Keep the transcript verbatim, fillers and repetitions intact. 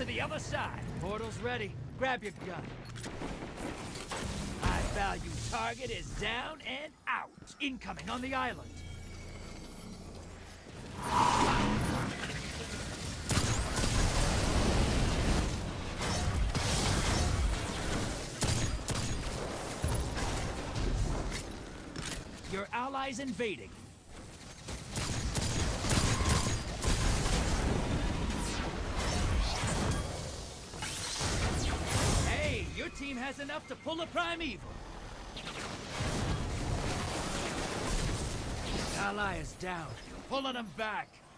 to the other side. Portal's ready. Grab your gun. High-value target is down and out. Incoming on the island. Your allies invading. Hey, your team has enough to pull a primeval. Ally is down. Pulling him back.